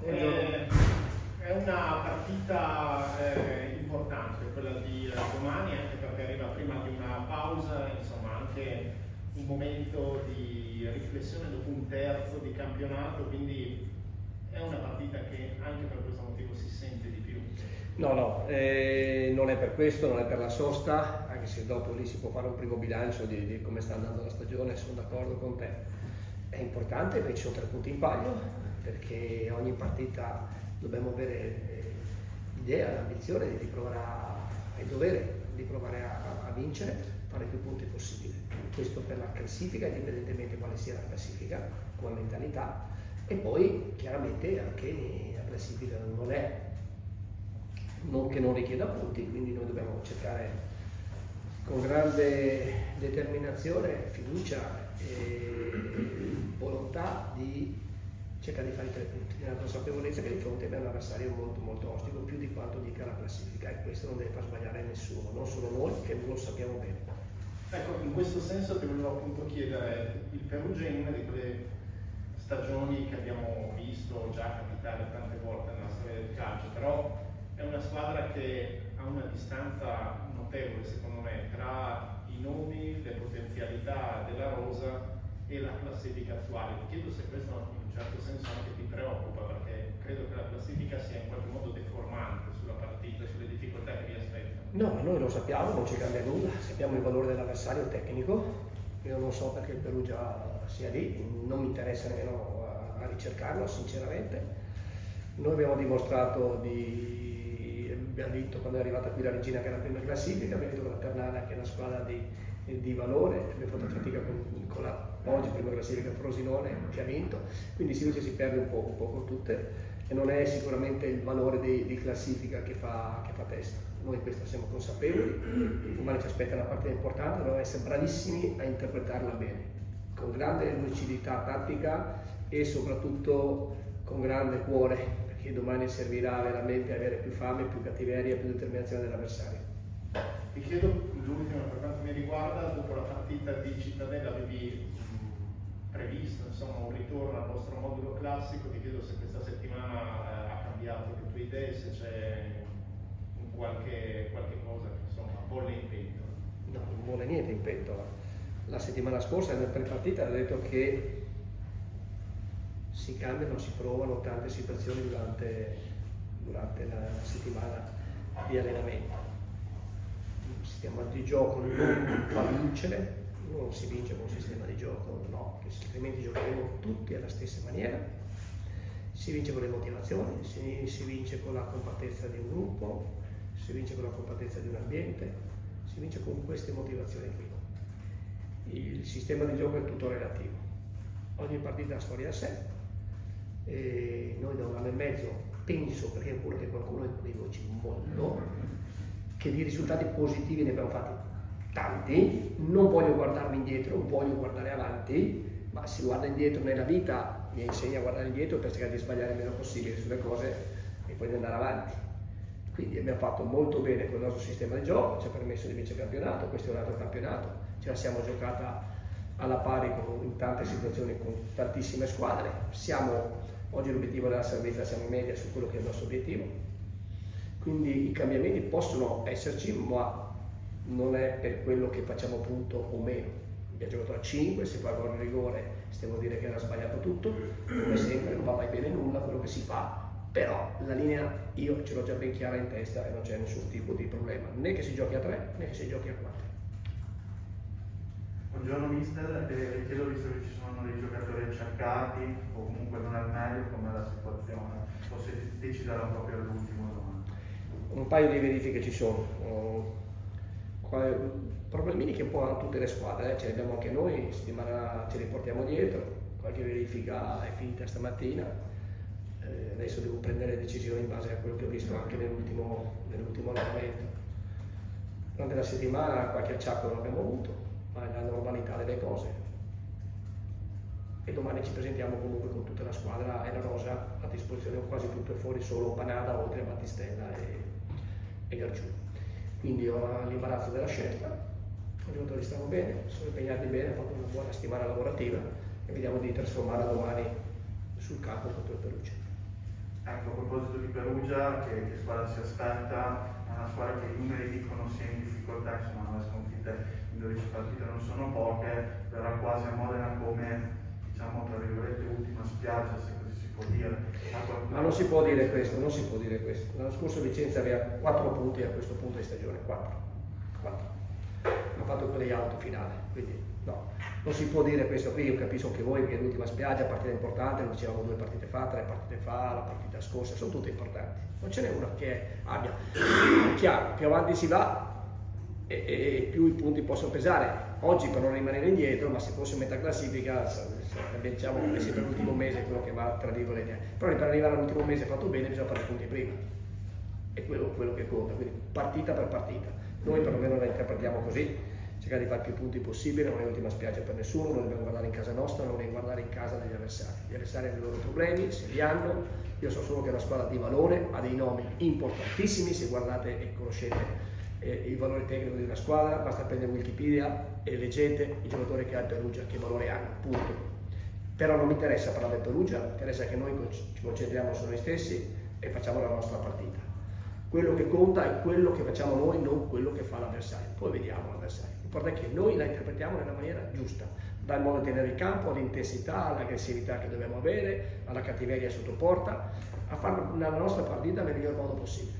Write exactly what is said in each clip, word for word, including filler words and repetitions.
Eh, è una partita eh, importante quella di eh, domani, anche perché arriva prima di una pausa, insomma anche un momento di riflessione dopo un terzo di campionato, quindi è una partita che anche per questo motivo si sente di più. No, no, eh, non è per questo, non è per la sosta, anche se dopo lì si può fare un primo bilancio di, di come sta andando la stagione, sono d'accordo con te. È importante perché ci sono tre punti in palio, perché ogni partita dobbiamo avere l'idea, l'ambizione di provare a, il dovere di provare a, a vincere, fare più punti possibile. Questo per la classifica, indipendentemente quale sia la classifica, come mentalità, e poi chiaramente anche la classifica non è non che non richieda punti, quindi noi dobbiamo cercare con grande determinazione, fiducia e volontà di cercare di fare i tre punti, nella consapevolezza che di fronte abbiamo un avversario molto molto ostico, più di quanto dica la classifica, e questo non deve far sbagliare nessuno, non solo noi che lo sappiamo bene. Ecco, in questo senso ti volevo appunto chiedere, il Perugia è una di quelle stagioni che abbiamo visto già capitare tante volte nella storia del calcio, però è una squadra che ha una distanza notevole, secondo me, tra i nomi, le potenzialità della rosa e la classifica attuale. Ti chiedo se questo in un certo senso anche ti preoccupa, perché credo che la classifica sia in qualche modo deformante sulla partita, sulle difficoltà che vi aspettano. No, ma noi lo sappiamo, non ci cambia nulla, sappiamo il valore dell'avversario tecnico. Io non so perché il Perugia sia lì, non mi interessa nemmeno a, a ricercarlo, sinceramente. Noi abbiamo dimostrato di abbiamo detto quando è arrivata qui la Regina che era la prima classifica, abbiamo detto con la Ternana che è una squadra di, di valore, abbiamo fatto fatica con, con la oggi prima classifica Frosinone che ha vinto, quindi si dice si perde un po', un po' con tutte e non è sicuramente il valore di, di classifica che fa, che fa testa. Noi in questo siamo consapevoli, domani ci aspetta una partita importante, dobbiamo essere bravissimi a interpretarla bene, con grande lucidità tattica e soprattutto con grande cuore, che domani servirà veramente a avere più fame, più cattiveria, più determinazione dell'avversario. Ti chiedo l'ultima per quanto mi riguarda, dopo la partita di Cittadella avevi mh, previsto insomma, un ritorno al vostro modulo classico, ti chiedo se questa settimana eh, ha cambiato le tue idee, se c'è qualche, qualche cosa che insomma bolle in pentola. No, non vuole niente in pentola. La settimana scorsa nel pre-partita ho detto che si cambiano, si provano tante situazioni durante, durante la settimana di allenamento. Il sistema di gioco non fa vincere, non si vince con un sistema di gioco, no, altrimenti giocheremo tutti alla stessa maniera. Si vince con le motivazioni, si, si vince con la compattezza di un gruppo, si vince con la compattezza di un ambiente, si vince con queste motivazioni qui. Il sistema di gioco è tutto relativo. Ogni partita ha una storia a sé. E noi da un anno e mezzo penso, perché pure che qualcuno è qui voci molto, che di risultati positivi ne abbiamo fatti tanti. Non voglio guardarmi indietro, voglio guardare avanti, ma si guarda indietro nella vita, mi insegna a guardare indietro per cercare di sbagliare il meno possibile sulle cose e poi di andare avanti. Quindi abbiamo fatto molto bene con il nostro sistema di gioco, ci ha permesso di vincere il campionato, questo è un altro campionato, ce la siamo giocata alla pari con, in tante situazioni con tantissime squadre. Siamo, oggi l'obiettivo della salvezza, siamo in media su quello che è il nostro obiettivo, quindi i cambiamenti possono esserci, ma non è per quello che facciamo punto o meno. Abbiamo giocato a cinque, se fa gol in rigore stiamo a dire che era sbagliato tutto, come sempre non va mai bene nulla quello che si fa, però la linea io ce l'ho già ben chiara in testa e non c'è nessun tipo di problema, né che si giochi a tre né che si giochi a quattro. Buongiorno mister, eh, chiedo visto che ci sono dei giocatori acciaccati o comunque non al meglio, com'è la situazione? O se deciderà proprio all'ultimo domani? Un paio di verifiche ci sono, uh, problemini che un po' hanno tutte le squadre, eh? Ce li abbiamo anche noi, settimana ce li portiamo dietro, qualche verifica è finita stamattina, eh, adesso devo prendere decisioni in base a quello che ho visto anche nell'ultimo nell'ultimo allenamento. Durante la settimana qualche acciacco non abbiamo avuto, ma è la normalità delle cose, e domani ci presentiamo comunque con tutta la squadra e la rosa a disposizione, quasi tutto è fuori, solo Panada oltre a Battistella e, e Gargiù. Quindi ho l'imbarazzo della scelta, i giocatori stanno bene, sono impegnati bene, hanno fatto una buona settimana lavorativa e vediamo di trasformarla domani sul campo contro il Perugia. Ecco, a proposito di Perugia, che, che squadra si aspetta? È una squadra che i numeri dicono sia in difficoltà, insomma, nove sconfitte in dodici partite non sono poche, verrà quasi a Modena come, diciamo, tra virgolette, ultima spiaggia, se così si può dire. Ma non si può dire questo, non si può dire questo. L'anno scorso Vicenza aveva quattro punti a questo punto di stagione, quattro. Ha fatto quelle auto finale, quindi no, non si può dire questo qui. Io capisco che voi, che è l'ultima spiaggia, partita importante, lo dicevamo due partite fa, tre partite fa, la partita scorsa, sono tutte importanti, non ce n'è una che abbia. Chiaro, più avanti si va e, e più i punti possono pesare. Oggi per non rimanere indietro, ma se fosse metà classifica, diciamo che sia per l'ultimo mese quello che va tra virgolette, però per arrivare all'ultimo mese fatto bene bisogna fare i punti prima, è quello, quello che conta, quindi partita per partita. Noi perlomeno la interpretiamo così, cercare di fare più punti possibile, non è l'ultima spiaggia per nessuno, non dobbiamo guardare in casa nostra, non dobbiamo guardare in casa degli avversari. Gli avversari hanno i loro problemi, se li hanno, io so solo che è una squadra di valore, ha dei nomi importantissimi, se guardate e conoscete eh, il valore tecnico di una squadra, basta prendere Wikipedia e leggete i giocatori che ha il Perugia, che valore hanno, punto. Però non mi interessa parlare del Perugia, mi interessa che noi ci concentriamo su noi stessi e facciamo la nostra partita. Quello che conta è quello che facciamo noi, non quello che fa l'avversario. Poi vediamo l'avversario. L'importante è che noi la interpretiamo nella maniera giusta, dal modo di tenere il campo, all'intensità, all'aggressività che dobbiamo avere, alla cattiveria sotto porta, a fare la nostra partita nel miglior modo possibile.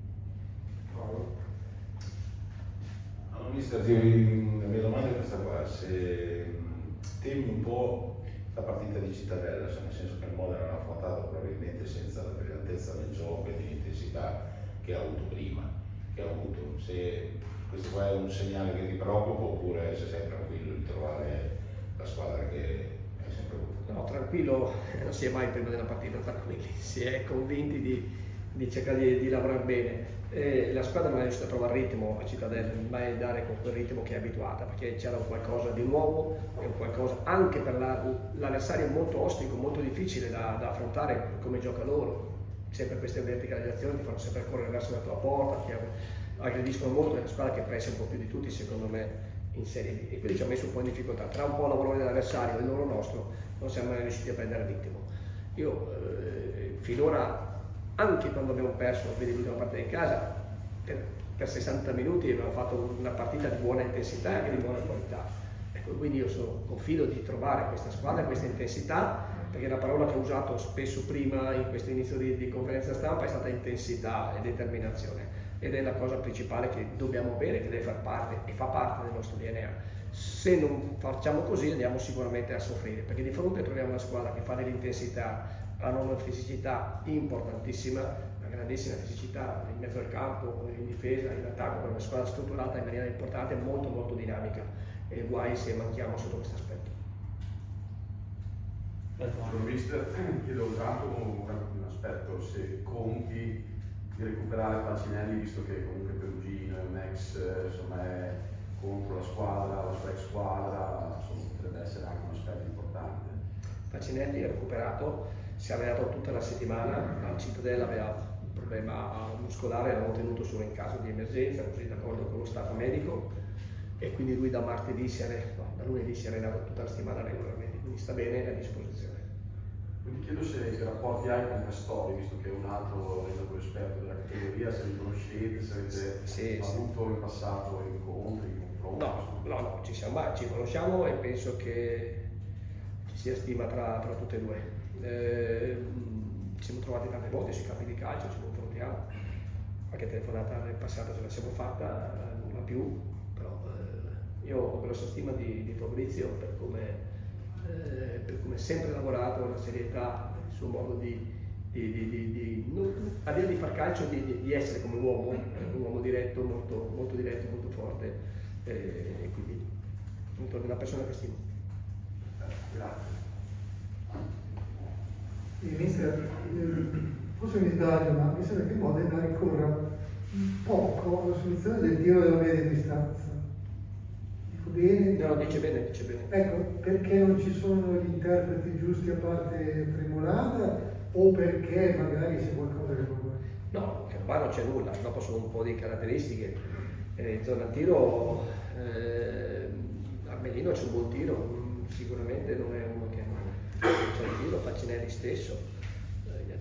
Allora, mister, la mia domanda è questa qua: se temi un po' la partita di Cittadella, nel senso che il Modena l'ha affrontato probabilmente senza la brillantezza del gioco e dell'intensità che ha avuto prima, che ha avuto, se questo qua è un segnale che ti preoccupa oppure se sei tranquillo di trovare la squadra che hai sempre avuto? No, tranquillo, non si è mai prima della partita tranquilli, si è convinti di, di cercare di, di lavorare bene. Eh, la squadra non è riuscita a trovare il ritmo a Cittadella, non mai dare con quel ritmo che è abituata, perché c'era qualcosa di nuovo, e un qualcosa anche per l'avversario la, molto ostico, molto difficile da, da affrontare come gioca loro. Sempre queste verticalizzazioni ti fanno sempre correre verso la tua porta, ti aggrediscono molto, è una squadra che pressa un po' più di tutti secondo me in Serie B, e quindi ci ha messo un po' in difficoltà. Tra un po' la valore dell'avversario e il loro nostro non siamo mai riusciti a prendere il ritmo. Io eh, finora, anche quando abbiamo perso, vedi l'ultima partita in casa, per, per sessanta minuti abbiamo fatto una partita di buona intensità e anche di buona qualità. Ecco, quindi io sono, confido di trovare questa squadra, questa intensità, perché la parola che ho usato spesso prima in questo inizio di, di conferenza stampa è stata intensità e determinazione, ed è la cosa principale che dobbiamo avere, che deve far parte e fa parte del nostro D N A. Se non facciamo così andiamo sicuramente a soffrire, perché di fronte troviamo una squadra che fa dell'intensità, hanno una fisicità importantissima, una grandissima fisicità in mezzo al campo, in difesa, in attacco, per una squadra strutturata in maniera importante, molto molto dinamica, e guai se manchiamo sotto questo aspetto. Mister, chiedo un un aspetto, se conti di recuperare Falcinelli, visto che comunque Perugino è un ex, insomma, è contro la squadra, la sua ex squadra, insomma, potrebbe essere anche un aspetto importante. Falcinelli è recuperato, si è allenato tutta la settimana, a Cittadella aveva un problema muscolare, l'abbiamo tenuto solo in caso di emergenza, così d'accordo con lo staff medico, e quindi lui da martedì si è, no, da lunedì si è allenato tutta la settimana regolarmente, quindi sta bene, è a disposizione. Quindi chiedo se che rapporti hai con Castori, visto che è un altro allenatore esperto della categoria, se li conoscete, se avete sì, avuto sì. in passato incontri, confronti? No, no, no, ci siamo, ci conosciamo e penso che ci sia stima tra, tra tutte e due. Eh, ci siamo trovati tante volte sui campi di calcio, ci confrontiamo, qualche telefonata nel passato ce la siamo fatta, non più, però eh, io ho grossa stima di, di Fabrizio per come Eh, per come è sempre lavorato, la serietà, il suo modo di, di, di, di, di non, a dire di far calcio, di, di, di essere come uomo, un uomo diretto, molto, molto diretto, molto forte, eh, e quindi una persona che stimo. Grazie. Mister, forse mi sbaglio, ma mi sembra che Modena ricorra poco alla soluzione del tiro della media distanza. Bene. No, dice bene, dice bene. Ecco, perché non ci sono gli interpreti giusti a parte Tremolada, o perché magari c'è qualcosa che non va? No, qua non c'è nulla, dopo sono un po' di caratteristiche. Eh, in zona tiro, eh, Armelino c'è un buon tiro, sicuramente non è uno che c'è il tiro, Falcinelli stesso, eh, gli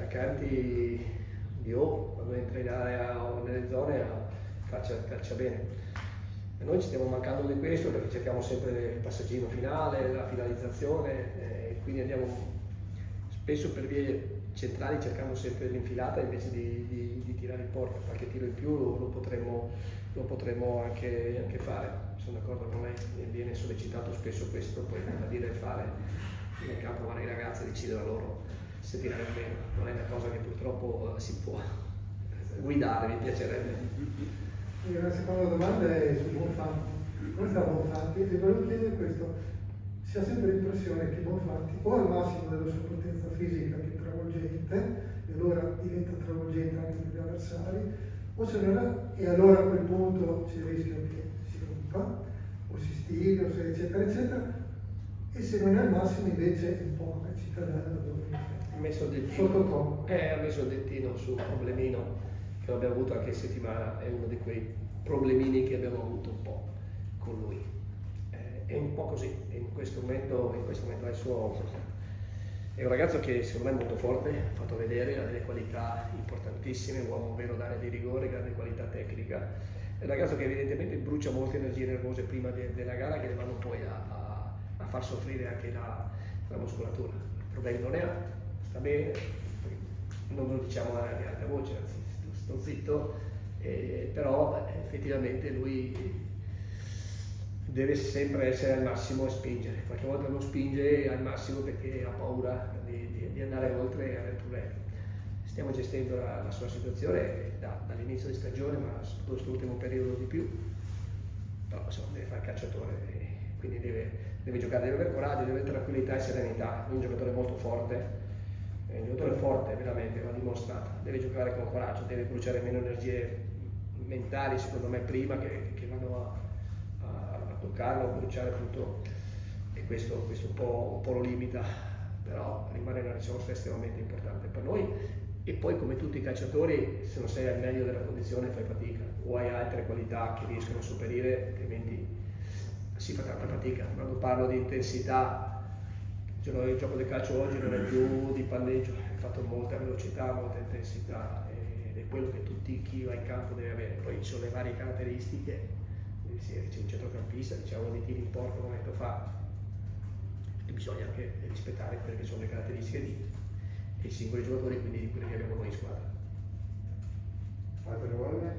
attaccanti di O, quando entra in area o nelle zone calcia, calcia bene. E noi ci stiamo mancando di questo perché cerchiamo sempre il passaggino finale, la finalizzazione, e quindi andiamo spesso per vie centrali cercando sempre l'infilata invece di, di, di tirare in porta. Qualche tiro in più lo, lo, potremmo, lo potremmo anche, anche fare. Sono d'accordo con lei, viene sollecitato spesso questo, poi da dire e fare nel campo, ma i ragazzi decidono loro se tirare o meno. Non è una cosa che purtroppo si può guidare, mi piacerebbe. La seconda domanda è su Bonfanti. Come sta Bonfanti? E volevo chiedere questo: si ha sempre l'impressione che Bonfanti o al massimo della sua potenza fisica, che è travolgente, e allora diventa travolgente anche per gli avversari, o se non è, e allora a quel punto c'è il rischio che si rompa, o si stira, eccetera, eccetera, e se non è al massimo invece è un po' una cittadella dove ha messo il dettino, eh, ha messo il dettino su un problemino che abbiamo avuto anche in settimana, è uno di quei problemini che abbiamo avuto un po' con lui. Eh, è un po' così, in questo momento, in questo momento è il suo. È un ragazzo che secondo me è molto forte, ha fatto vedere, ha delle qualità importantissime, un uomo vero d'area di rigore, grande qualità tecnica. È un ragazzo che evidentemente brucia molte energie nervose prima de, della gara che le vanno poi a, a, a far soffrire anche la, la muscolatura. Problemi non ne ha, sta bene, non lo diciamo ad alta voce, anzi sto zitto, eh, però beh, effettivamente lui deve sempre essere al massimo e spingere. Qualche volta non spinge al massimo perché ha paura di, di, di andare oltre e avere problemi. Stiamo gestendo la, la sua situazione da, dall'inizio di stagione, ma soprattutto quest'ultimo periodo di più. Però insomma deve fare il calciatore, quindi deve, deve giocare, deve avere coraggio, deve avere tranquillità e serenità. È un giocatore molto forte. È un giocatore forte, veramente, l'ha dimostrato. Deve giocare con coraggio, deve bruciare meno energie mentali, secondo me, prima che, che vanno a, a, a toccarlo, a bruciare tutto. E questo, questo un, po', un po' lo limita, però rimane una risorsa estremamente importante per noi. E poi, come tutti i calciatori, se non sei al meglio della condizione fai fatica, o hai altre qualità che riescono a sopperire, altrimenti si fa tanta fatica. Quando parlo di intensità, il gioco del calcio oggi non è più di palleggio, è fatto molta velocità, molta intensità, ed è quello che tutti chi va in campo deve avere. Poi ci sono le varie caratteristiche, c'è un centrocampista, diciamo di tiri in porta un momento fa, e bisogna anche rispettare quelle che sono le caratteristiche di, dei singoli giocatori, quindi di quelli che abbiamo noi in squadra. Altre domande?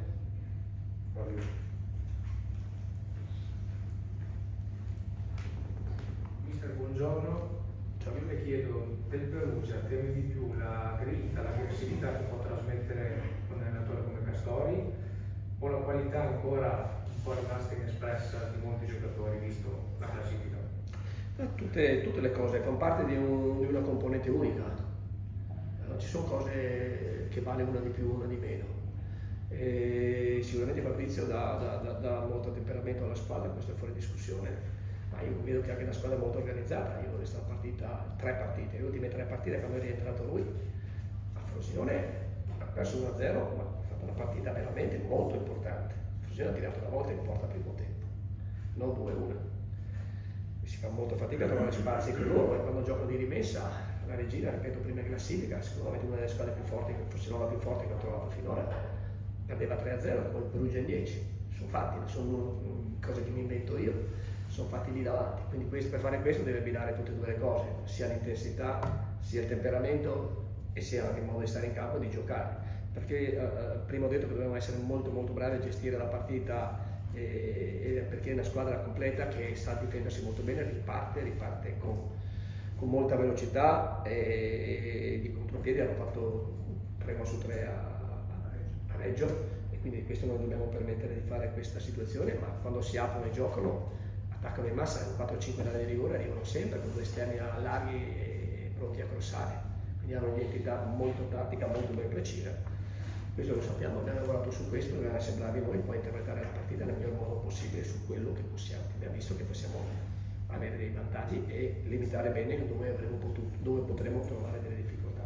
Mister, buongiorno. Io le chiedo del Perugia, temi di più la grinta, l'aggressività che può trasmettere un allenatore come Castori, o la qualità ancora un po' rimasta inespressa di molti giocatori, visto la classifica? Tutte, tutte le cose fanno parte di, un, di una componente unica. Allora, ci sono cose che vale una di più, una di meno. E sicuramente Fabrizio dà, dà, dà, dà molto temperamento alla squadra, questo è fuori discussione. Ma io vedo che anche la squadra è molto organizzata. Io ho stata partita, tre partite, le ultime tre partite quando è rientrato lui a Frosinone ha perso uno a zero, ma ha fatto una partita veramente molto importante. Frosinone ha tirato una volta in porta al primo tempo, non due uno. Si fa molto fatica a trovare spazi con loro, e quando gioco di rimessa la Regina, ripeto, prima in classifica, sicuramente una delle squadre più forti, forse non la più forte che ho trovato finora, perdeva tre a zero, poi Perugia in dieci. Sono fatti, non sono cose che mi invento io. Sono fatti lì davanti, quindi questo, per fare questo deve abbinare tutte e due le cose, sia l'intensità, sia il temperamento e sia anche il modo di stare in campo e di giocare, perché eh, prima ho detto che dobbiamo essere molto molto bravi a gestire la partita, eh, eh, perché è una squadra completa che sa difendersi molto bene, riparte, riparte con, con molta velocità, e, e di contropiedi hanno fatto tre su tre a, a, a Reggio, e quindi questo non dobbiamo permettere di fare questa situazione, ma quando si aprono e giocano attaccano in massa, quattro cinque linee di rigore arrivano sempre con due esterni larghi e pronti a crossare, quindi hanno un'identità molto tattica, molto ben precisa. Questo lo sappiamo, abbiamo lavorato su questo, dobbiamo essere bravi noi poi a interpretare la partita nel miglior modo possibile su quello che possiamo. Abbiamo visto che possiamo avere dei vantaggi e limitare bene dove, avremo potuto, dove potremo trovare delle difficoltà.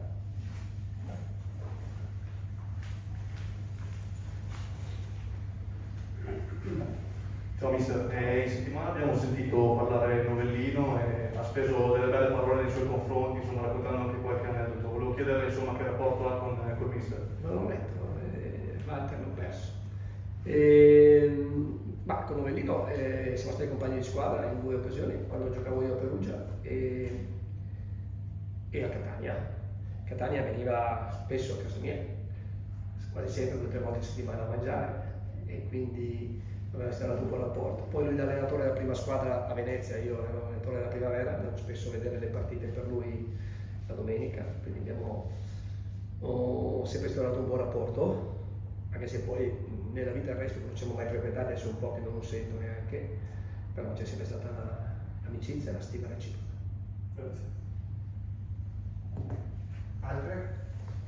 Ciao mister, eh, in settimana abbiamo sentito parlare Novellino e ha speso delle belle parole nei suoi confronti, insomma raccontando anche qualche aneddoto volevo chiedere insomma che rapporto ha con, con il mister. Non l'ho letto, eh, Walter l'ho perso. E, ma con Novellino eh, siamo stati compagni di squadra in due occasioni, quando giocavo io a Perugia e, e a Catania. Catania veniva spesso a casa mia, quasi sempre due o tre volte a settimana a mangiare, e quindi aveva instaurato un buon rapporto. Poi lui da allenatore della prima squadra a Venezia, io ero allenatore della primavera, andavo spesso a vedere le partite per lui la domenica, quindi abbiamo ho sempre instaurato un buon rapporto, anche se poi nella vita del resto non ci siamo mai frequentati, adesso un po' che non lo sento neanche, però c'è sempre stata l'amicizia e la stima reciproca. Grazie. Altre?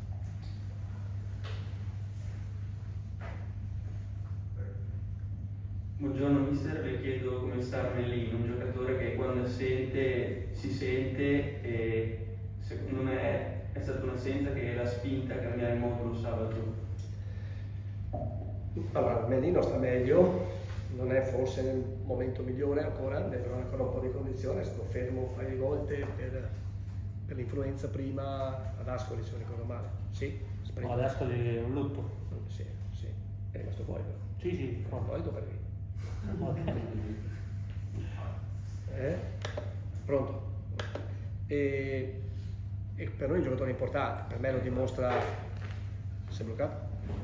Buongiorno mister, le chiedo come sta Armellino, un giocatore che quando sente si sente e secondo me è stata un'assenza che l'ha spinta a cambiare modulo sabato. Allora, Armellino sta meglio, non è forse nel momento migliore ancora, deve avere ancora un po' di condizione, è stato fermo un paio di volte per, per l'influenza prima ad Ascoli, se non ricordo male. Sì? No, ad Ascoli è un lutto. Sì, sì, è rimasto fuori però. Sì, sì, pronto. Poi dopo arrivi. Okay. Eh? Pronto? E, e per noi è un giocatore importante, per me lo dimostra. Si è bloccato?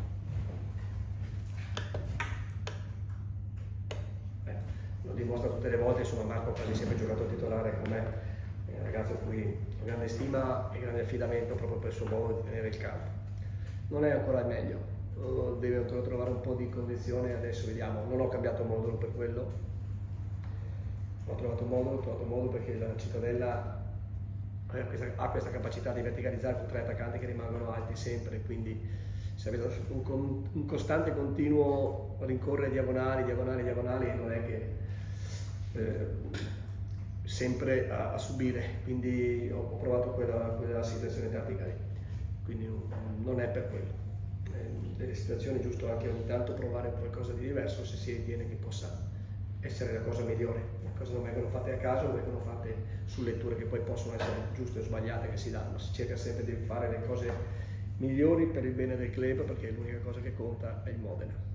Eh, lo dimostra tutte le volte, insomma Marco ha quasi sempre giocato titolare con me, è un ragazzo a cui ho grande stima e grande affidamento proprio per il suo modo di tenere il campo. Non è ancora il meglio. Deve ancora trovare un po' di condizione, adesso vediamo. Non ho cambiato modulo per quello, ho trovato modulo, ho trovato modulo perché la Cittadella ha questa, ha questa capacità di verticalizzare con tre attaccanti che rimangono alti sempre, quindi se avete un, un costante continuo rincorrere diagonali, diagonali, diagonali, non è che eh, sempre a, a subire, quindi ho, ho provato quella, quella situazione tattica lì, quindi non è per quello. Delle situazioni è giusto anche ogni tanto provare qualcosa di diverso se si ritiene che possa essere la cosa migliore. Le cose non vengono fatte a caso, vengono fatte su letture che poi possono essere giuste o sbagliate che si danno. Si cerca sempre di fare le cose migliori per il bene del club, perché l'unica cosa che conta è il Modena.